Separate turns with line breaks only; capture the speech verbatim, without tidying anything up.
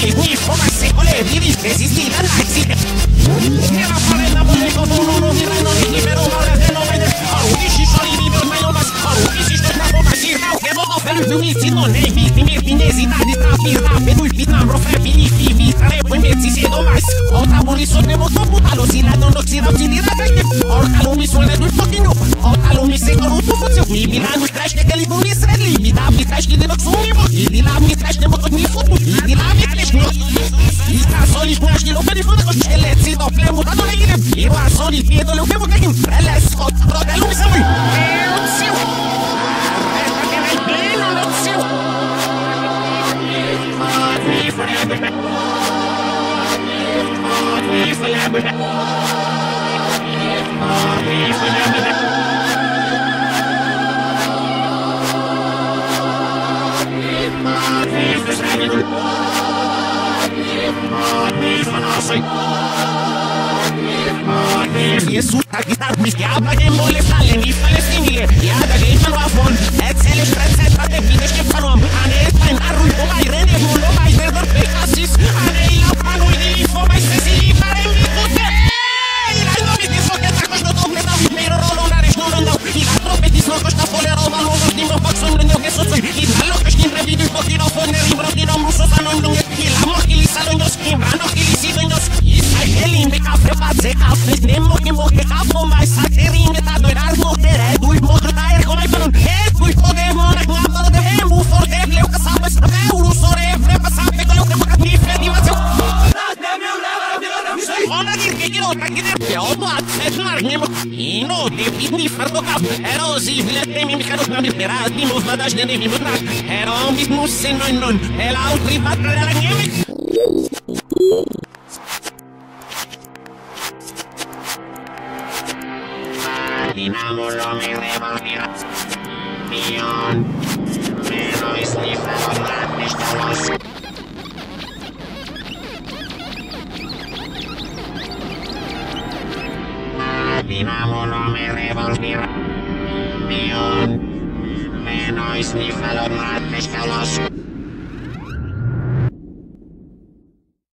mi forma secole, vivi resistita la existe. Era fare la bolle con uno non dirà non mi libero ora che non vede. Unisci soli vivi ormai non vas. Unisci sto na bomba sirna che voto per il giudizi non ne viti mi finesità di trapirta per lui Vietnam rofe fini fivi tre poi mezzi si domais. O taburi sonne molto putalo si la non lo si non si dirà che orca lo mi suona due fucking up. O talo mi sei con un tuo fuzio mi milano trash che li vuoi essere lì mi dà mi trash che devo sumi i di là mi trash ne moto mi foto i di là mi trash no. I sta soli trash che lo per il foto con le zi do flemo da non è io a soli piedo lo che vuoi che le scot droga lo mi sei Jesus, aqui tá me esquiava que molesta nem palestini. E a da gente no afon, é cele estresse pra ter vidas que falam. Ane está em arru, o mais rende, o lo mais verde, pecasis. Ane lá pra no ir, for mais se para em mim você. E não me diz que tá costa do metal, primeiro rolo na res não não. E a tropetis não costa folera, o valor dos nimos faxon não que sou. E na loca que entrevido e porque não foi nem bro que não muso salão não. E lá mor que lhe salão dos quebrando que lhe sidam dos. E sai ele me café fazer café, nem morre morre café mais saquerinha tá doirar morrer é do morro da er como é para não é fui poder morar na bola de remo forte leu que sabe essa é o sore frepa sabe que eu que boca me fede mas eu ona dir que quiero que de peoto a tesnar nemo e no de pitni fardo cap erosi vlete mi micano na libera di movada de nem minuto era um mesmo sem non non ela o privado da neme Dinamolo me revolvía Millón Pero es mi favor Estamos Dinamolo me revolvía Millón Pero es mi favor Estamos